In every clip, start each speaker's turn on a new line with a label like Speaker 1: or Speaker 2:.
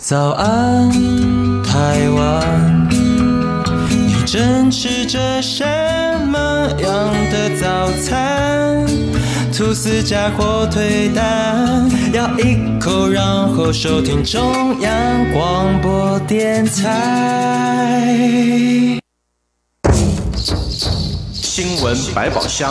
Speaker 1: 早安，台湾，你正吃着什么样的早餐？吐司加火腿蛋，咬一口，然后收听中央广播电台。
Speaker 2: 新闻百宝箱。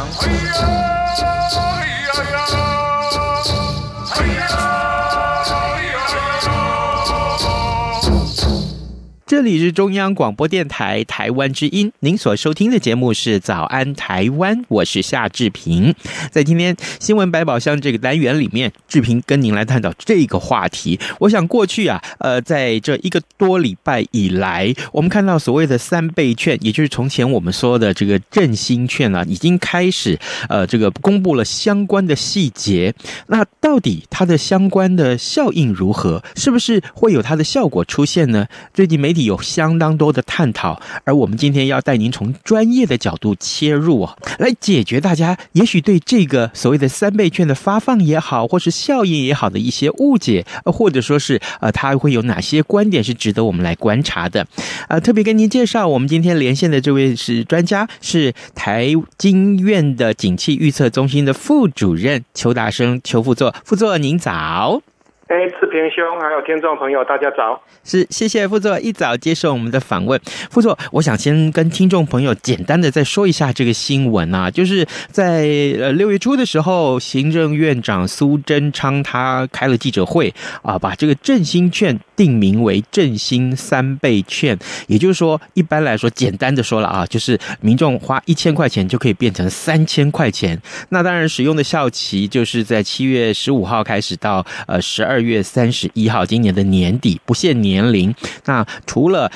Speaker 3: 这里是中央广播电台台湾之音，您所收听的节目是早安台湾，我是夏志平。在今天新闻百宝箱这个单元里面，志平跟您来探讨这个话题。我想过去在这1个多礼拜以来，我们看到所谓的3倍券，也就是从前我们说的这个振兴券已经开始这个公布了相关的细节。那到底它的相关的效应如何？是不是会有它的效果出现呢？最近媒体有相当多的探讨，而我们今天要带您从专业的角度切入来解决大家也许对这个所谓的3倍券的发放也好，或是效应也好的一些误解，或者说是它会有哪些观点是值得我们来观察的。特别跟您介绍，我们今天连线的这位是专家，是台经院的景气预测中心的副主任邱大生，邱副座。副座您早。
Speaker 4: 志平兄还有听众朋友大家早。
Speaker 3: 是，谢谢副座一早接受我们的访问。副座，我想先跟听众朋友简单的再说一下这个新闻就是在6月初的时候，行政院长苏贞昌他开了记者会把这个振兴券定名为振兴3倍券，也就是说一般来说简单的说了就是民众花1000块钱就可以变成3000块钱。那当然使用的效期就是在7月15号开始到12月31号，今年的年底，不限年龄。那除了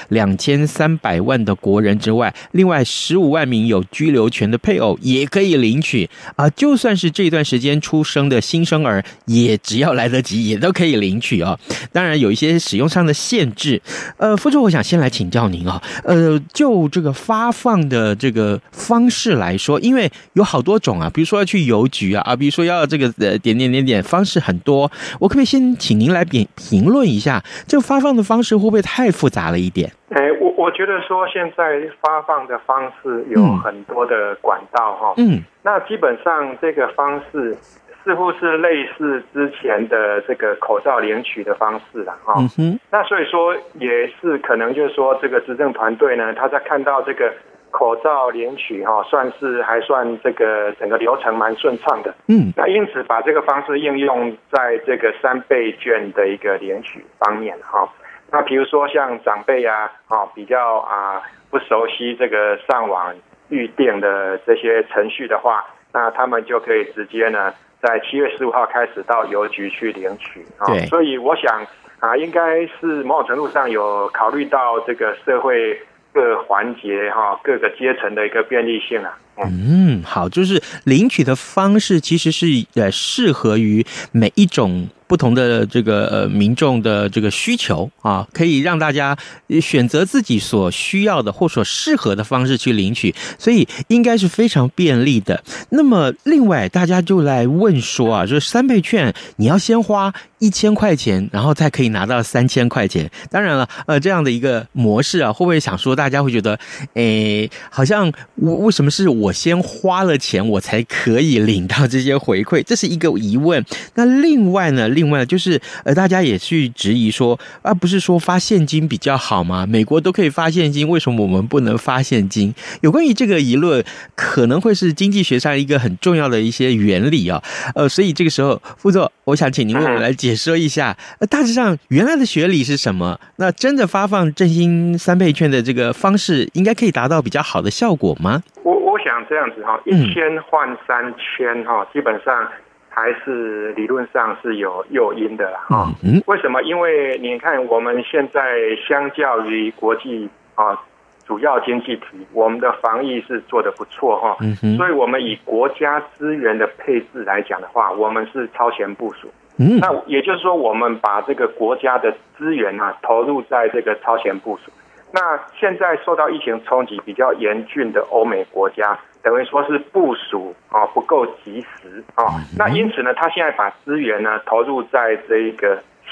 Speaker 3: 2300万的国人之外，另外15万名有居留权的配偶也可以领取就算是这段时间出生的新生儿，也只要来得及也都可以领取当然有一些使用上的限制。副座，我想先来请教您就这个发放的这个方式来说，因为有好多种比如说要去邮局比如说要这个点方式很多，我可不可以先请您来评论一下，这个发放的方式会不会太复杂了一点？
Speaker 4: 我觉得说现在发放的方式有很多的管道那基本上这个方式似乎是类似之前的这个口罩领取的方式啦那所以说也是可能就是说这个执政团队呢，他在看到这个口罩领取还算这个整个流程蛮顺畅的那因此把这个方式应用在这个3倍券的一个领取方面那比如说像长辈比较不熟悉这个上网预定的这些程序的话，那他们就可以直接呢在7月15号开始到邮局去领取所以我想应该是某种程度上有考虑到这个社会各环节各个阶层的一个便利性
Speaker 3: 好，就是领取的方式其实是适合于每一种不同的这个民众的这个需求可以让大家选择自己所需要的或所适合的方式去领取，所以应该是非常便利的。那么另外大家就来问说就是3倍券你要先花1000块钱，然后才可以拿到3000块钱。当然了这样的一个模式会不会想说大家会觉得好像为什么是我先花了钱我才可以领到这些回馈，这是一个疑问。那另外呢就是大家也去质疑说不是说发现金比较好吗？美国都可以发现金，为什么我们不能发现金？有关于这个疑论可能会是经济学上一个很重要的一些原理所以这个时候副座，我想请您为我们来解说一下大致上原来的学理是什么，那真的发放振兴3倍券的这个方式应该可以达到比较好的效果吗？
Speaker 4: 我想这样子1000换3000基本上还是理论上是有诱因的啦为什么？因为你看我们现在相较于国际主要经济体，我们的防疫是做得不错所以我们以国家资源的配置来讲的话，我们是超前部署那也就是说我们把这个国家的资源投入在这个超前部署。那现在受到疫情冲击比较严峻的欧美国家，等于说是部署不够及时那因此呢，他现在把资源呢投入在这一个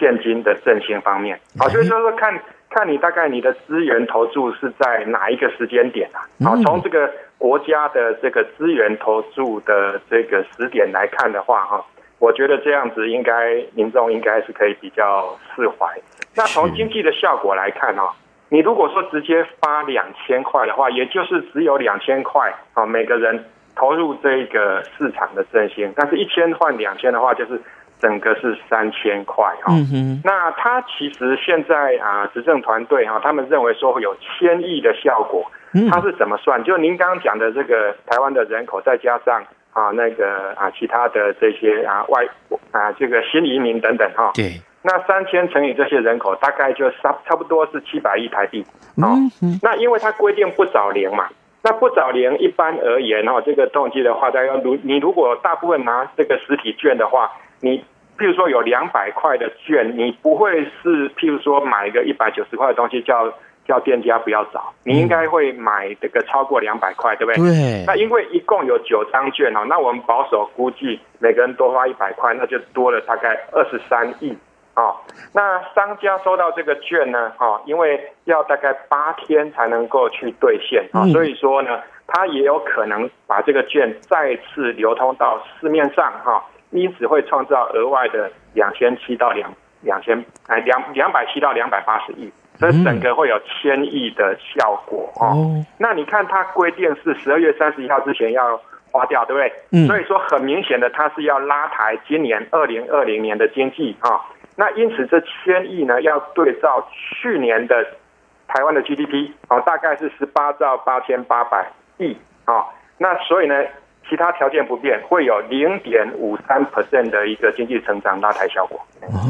Speaker 4: 现金的振兴方面。好，就是说看你大概你的资源投注是在哪一个时间点啊？好，从这个国家的这个资源投注的这个时点来看的话，哈，我觉得这样子民众应该是可以比较释怀。那从经济的效果来看哈，你如果说直接发2000块的话，也就是只有2000块啊，每个人投入这个市场的振兴，但是1000换2000的话，就是整个是3000块哈。那他其实现在执政团队哈，他们认为说会有1000亿的效果。他是怎么算？就您刚刚讲的这个台湾的人口，再加上其他的这些这个新移民等等哈。对。那3000乘以这些人口，大概就差不多是700亿台币。那因为它规定不找零嘛。那不找零，一般而言这个动机的话，你如果大部分拿这个实体券的话，你譬如说有200块的券，你不会是譬如说买个190块的东西叫店家不要找，你应该会买这个超过200块，对不对？对。那因为一共有9张券那我们保守估计每个人多花100块，那就多了大概23亿。那商家收到这个券呢，因为要大概8天才能够去兑现所以说呢，他也有可能把这个券再次流通到市面上因此会创造额外的207到280亿，所以整个会有1000亿的效果那你看它规定是12月31号之前要花掉，对不对？所以说很明显的，它是要拉抬今年2020年的经济那因此这1000亿呢，要对照去年的台湾的 GDP 大概是18兆8800亿那所以呢，其他条件不变，会有0.53% 的一个经济成长拉抬效果。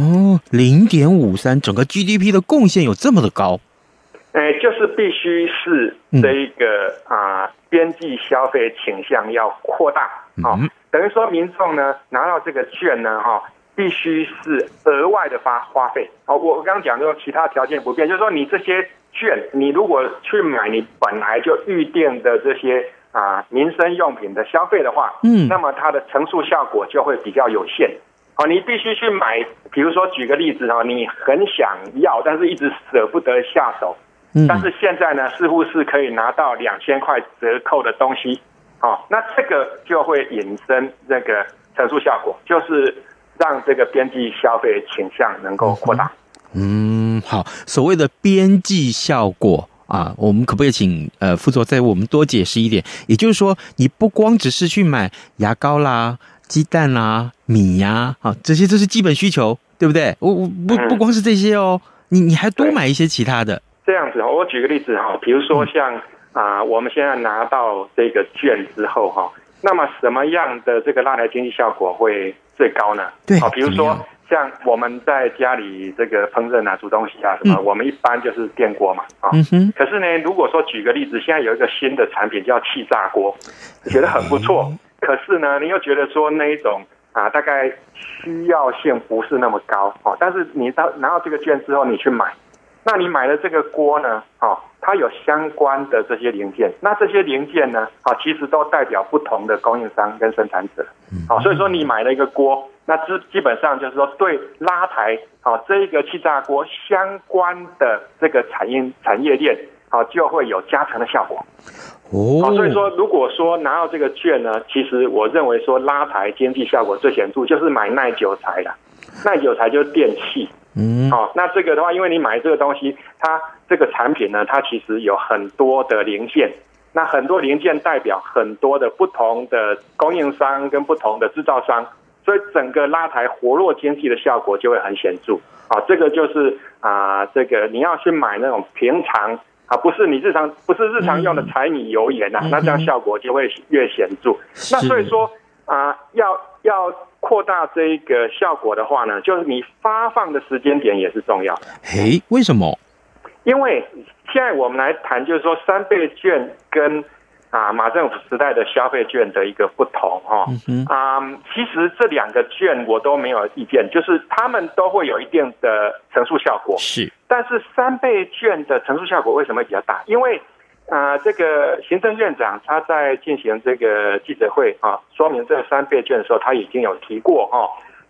Speaker 3: 0.53%，整个 GDP 的贡献有这么的高？
Speaker 4: 就是必须是这一个边际消费倾向要扩大等于说民众呢拿到这个券呢必须是额外的花费。我刚刚讲说其他条件不变，就是说你这些券，你如果去买你本来就预定的这些民生用品的消费的话，那么它的乘数效果就会比较有限。你必须去买，比如说举个例子你很想要，但是一直舍不得下手。但是现在呢，似乎是可以拿到2000块折扣的东西，那这个就会引申这个乘数效果，就是让这个边际消费倾向能够扩大。
Speaker 3: 好，所谓的边际效果我们可不可以请副座再为我们多解释一点？也就是说，你不光只是去买牙膏啦、鸡蛋啦、米呀，这些都是基本需求，对不对？不光是这些你还多买一些其他的。
Speaker 4: 这样子，我举个例子比如说像我们现在拿到这个券之后那么什么样的这个拉抬经济效果会最高呢？对，比如说像我们在家里这个烹饪煮东西什么，我们一般就是电锅嘛可是呢，如果说举个例子，现在有一个新的产品叫气炸锅，觉得很不错，可是呢，你又觉得说那一种大概需要性不是那么高但是你拿到这个券之后，你去买。那你买的这个锅呢它有相关的这些零件，那这些零件呢其实都代表不同的供应商跟生产者所以说你买了一个锅，那基本上就是说对拉抬这一个气炸锅相关的这个产业链就会有加成的效果所以说如果说拿到这个券呢，其实我认为说拉抬经济效果最显著就是买耐久材啦，耐久材就是电器那这个的话，因为你买这个东西，它这个产品呢，它其实有很多的零件，那很多零件代表很多的不同的供应商跟不同的制造商，所以整个拉抬活络经济的效果就会很显著这个就是这个你要去买那种平常不是日常用的柴米油盐那这样效果就会越显著。那所以说要扩大这个效果的话呢，就是你发放的时间点也是重要的。
Speaker 3: 为什么？
Speaker 4: 因为现在我们来谈，就是说3倍券跟马政府时代的消费券的一个不同其实这2个券我都没有意见，就是他们都会有一定的乘数效果。是，但是3倍券的乘数效果为什么会比较大？因为这个行政院长他在进行这个记者会说明这个3倍券的时候，他已经有提过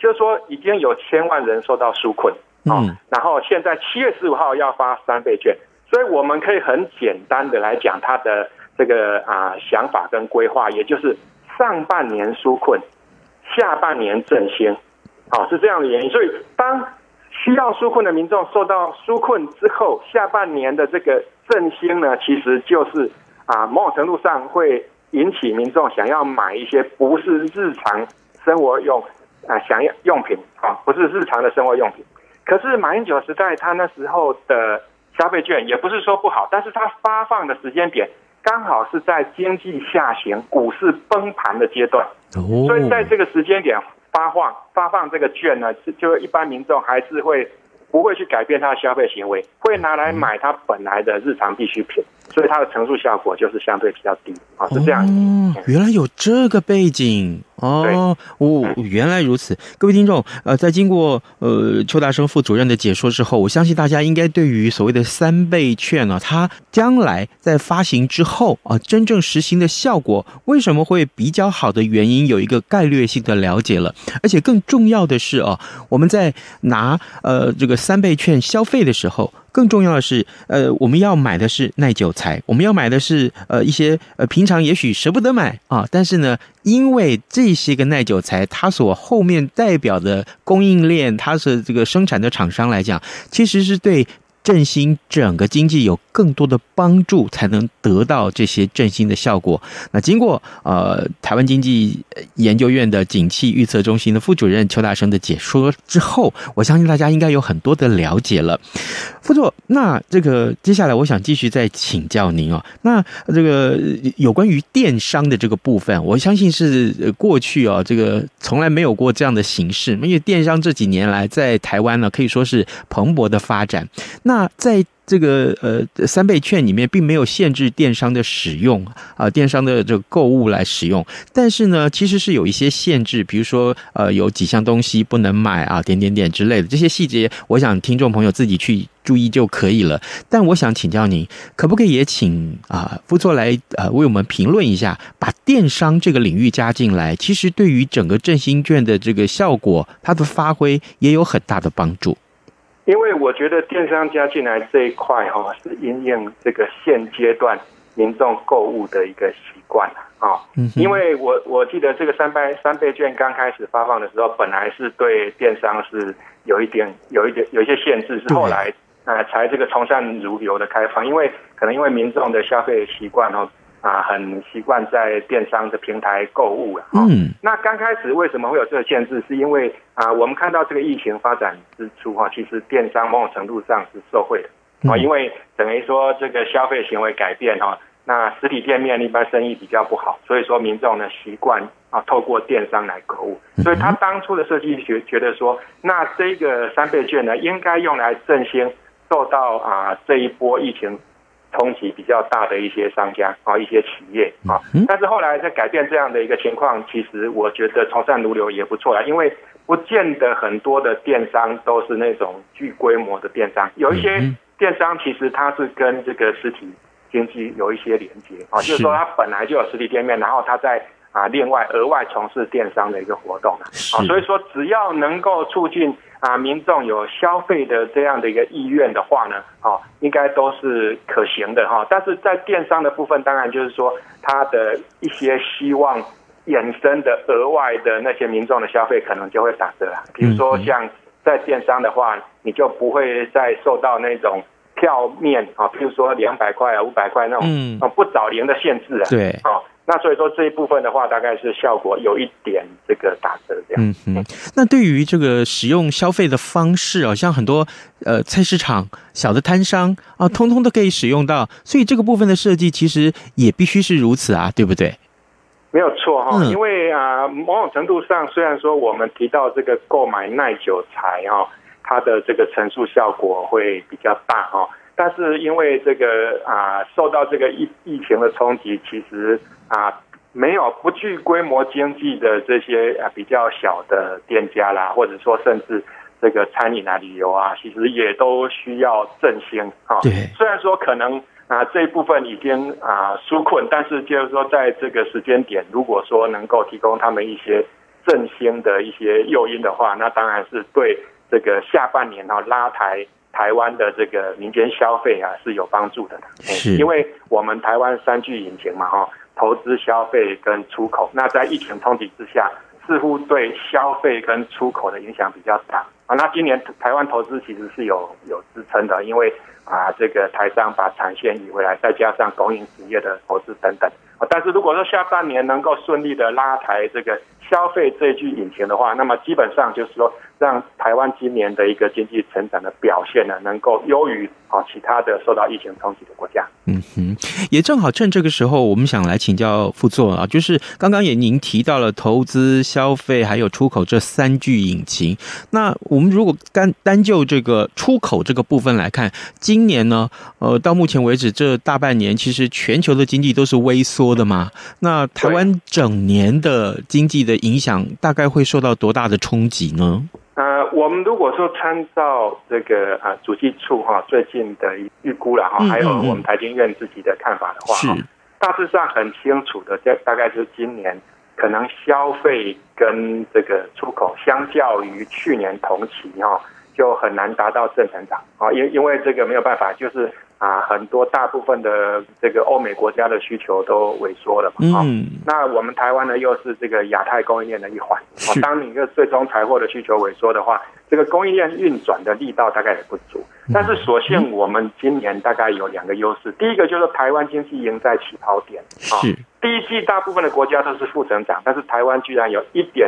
Speaker 4: 就是说已经有1000万人受到纾困，然后现在7月15号要发3倍券，所以我们可以很简单的来讲他的这个想法跟规划，也就是上半年纾困，下半年振兴，是这样的原因。所以当需要纾困的民众受到纾困之后，下半年的这个振兴呢，其实就是某种程度上会引起民众想要买一些不是日常生活想要用品不是日常的生活用品。可是马英九时代他那时候的消费券也不是说不好，但是他发放的时间点刚好是在经济下行、股市崩盘的阶段，所以在这个时间点发放这个券呢，就一般民众还是不会去改变他的消费行为，会拿来买他本来的日常必需品，所以它的乘数效果就是相对比较低是这样。
Speaker 3: 原来有这个背景原来如此。各位听众，在经过邱大生副主任的解说之后，我相信大家应该对于所谓的3倍券它将来在发行之后真正实行的效果为什么会比较好的原因有一个概略性的了解了。而且更重要的是我们在拿这个3倍券消费的时候，更重要的是我们要买的是耐久材，我们要买的是一些平常也许舍不得买但是呢，因为这些个耐久材它所后面代表的供应链，它是这个生产的厂商来讲，其实是对振兴整个经济有更多的帮助，才能得到这些振兴的效果。那经过台湾经济研究院的景气预测中心的副主任邱大生的解说之后，我相信大家应该有很多的了解了。副座，那这个接下来我想继续再请教您那这个有关于电商的这个部分，我相信是过去这个从来没有过这样的形式，因为电商这几年来在台湾呢可以说是蓬勃的发展。那在这个3倍券里面并没有限制电商的使用电商的这个购物来使用，但是呢其实是有一些限制，比如说有几项东西不能买点之类的，这些细节我想听众朋友自己去注意就可以了。但我想请教您，可不可以也请副座来为我们评论一下，把电商这个领域加进来，其实对于整个振兴券的这个效果，它的发挥也有很大的帮助。
Speaker 4: 因为我觉得电商加进来这一块是因应这个现阶段民众购物的一个习惯因为我记得这个3倍券刚开始发放的时候，本来是对电商是有一些限制，是后来才这个从善如流的开放，因为民众的消费习惯很习惯在电商的平台购物那刚开始为什么会有这个限制，是因为我们看到这个疫情发展之初其实电商某种程度上是受惠的因为等于说这个消费行为改变那实体店面一般生意比较不好，所以说民众呢习惯透过电商来购物，所以他当初的设计觉得说，那这个3倍券呢应该用来振兴受到这一波疫情冲击比较大的一些商家一些企业但是后来在改变这样的一个情况，其实我觉得从善如流也不错啦，因为不见得很多的电商都是那种巨规模的电商，有一些电商其实它是跟这个实体经济有一些连接就是说它本来就有实体店面，然后它在另外额外从事电商的一个活动所以说只要能够促进民众有消费的这样的一个意愿的话呢应该都是可行的但是在电商的部分，当然就是说它的一些希望衍生的额外的那些民众的消费可能就会打折啦，比如说像在电商的话，你就不会再受到那种票面比如说200块500块那种不找零的限制
Speaker 3: 对
Speaker 4: 那所以说这一部分的话，大概是效果有一点这个打折这样。
Speaker 3: 那对于这个使用消费的方式像很多菜市场小的摊商通通都可以使用到，所以这个部分的设计其实也必须是如此对不对？
Speaker 4: 没有错因为某种程度上，虽然说我们提到这个购买耐久材它的这个乘数效果会比较大但是因为这个受到这个疫情的冲击，其实没有不具规模经济的这些比较小的店家啦，或者说甚至这个餐饮旅游其实也都需要振兴
Speaker 3: 对，
Speaker 4: 虽然说可能这一部分已经纾困，但是就是说在这个时间点，如果说能够提供他们一些振兴的一些诱因的话，那当然是对这个下半年拉台湾的这个民间消费啊是有帮助的。
Speaker 3: 是，
Speaker 4: 因为我们台湾3巨引擎嘛投资、消费跟出口，那在疫情冲击之下，似乎对消费跟出口的影响比较大啊。那今年台湾投资其实是有支撑的，因为这个台商把产线移回来，再加上供应职业的投资等等。但是如果说下半年能够顺利的拉抬这个消费这一具引擎的话，那么基本上就是说，让台湾今年的一个经济成长的表现呢，能够优于其他的受到疫情冲击的国家。
Speaker 3: 也正好趁这个时候，我们想来请教副座啊，就是刚刚也您提到了投资、消费还有出口这3巨引擎。那我们如果单就这个出口这个部分来看，今年呢，到目前为止这大半年，其实全球的经济都是微缩的嘛。那台湾整年的经济的影响，大概会受到多大的冲击呢？
Speaker 4: 我们如果说参照这个主计处最近的预估啦还有我们台经院自己的看法的话，大致上很清楚的，大概就是今年可能消费跟这个出口相较于去年同期就很难达到正成长因为这个没有办法，就是很多大部分的这个欧美国家的需求都萎缩了嘛那我们台湾呢又是这个亚太供应链的一环当你一个最终财货的需求萎缩的话，这个供应链运转的力道大概也不足。但是所幸我们今年大概有2个优势，第一个就是台湾经济赢在起跑点第一季大部分的国家都是负成长，但是台湾居然有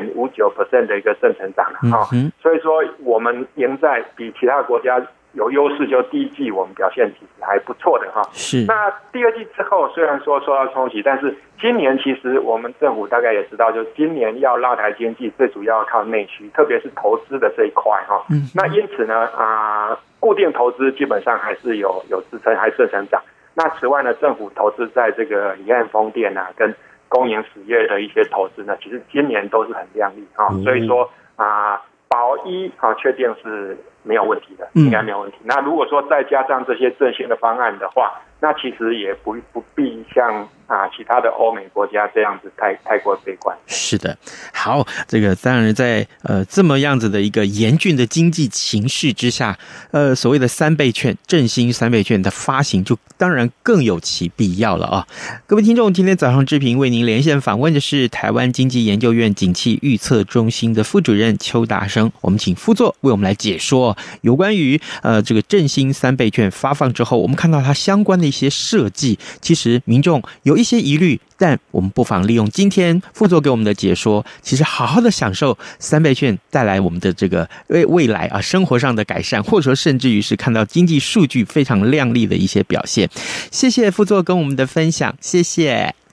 Speaker 4: 1.59% 的一个正成长所以说我们赢在比其他国家有优势，就第一季我们表现其实还不错的
Speaker 3: 是。
Speaker 4: 那第二季之后虽然说受到冲击，但是今年其实我们政府大概也知道，就是今年要拉抬经济，最主要靠内需，特别是投资的这一块那因此呢固定投资基本上还是有支撑，还是正成长。那此外呢，政府投资在这个离岸风电跟公营事业的一些投资呢，其实今年都是很亮丽所以说保一确定是没有问题的，应该没有问题。那如果说再加上这些振兴的方案的话，那其实也不必像其他的欧美国家这样子太过悲观。
Speaker 3: 是的，好，这个当然在这么样子的一个严峻的经济情势之下，所谓的3倍券、振兴3倍券的发行，就当然更有其必要了啊！各位听众，今天早上之频为您连线访问的是台湾经济研究院景气预测中心的副主任邱达生，我们请副座为我们来解说有关于这个振兴3倍券发放之后，我们看到它相关的一些设计，其实民众有一些疑虑，但我们不妨利用今天副座给我们的解说，其实好好的享受3倍券带来我们的这个未来生活上的改善，或者说甚至于是看到经济数据非常亮丽的一些表现。谢谢副座跟我们的分享，谢谢。